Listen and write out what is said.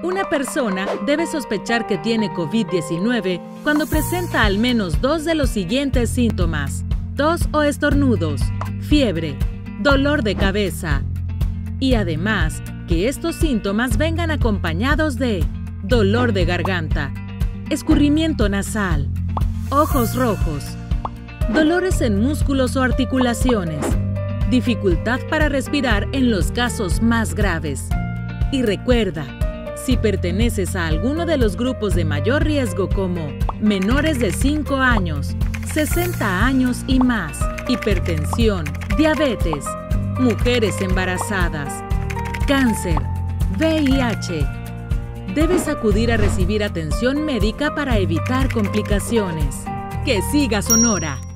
Una persona debe sospechar que tiene COVID-19 cuando presenta al menos 2 de los siguientes síntomas: tos o estornudos, fiebre, dolor de cabeza. Y además, que estos síntomas vengan acompañados de dolor de garganta, escurrimiento nasal, ojos rojos, dolores en músculos o articulaciones, dificultad para respirar en los casos más graves. Y recuerda, si perteneces a alguno de los grupos de mayor riesgo como menores de 5 años, 60 años y más, hipertensión, diabetes, mujeres embarazadas, cáncer, VIH, debes acudir a recibir atención médica para evitar complicaciones. ¡Que siga Sonora!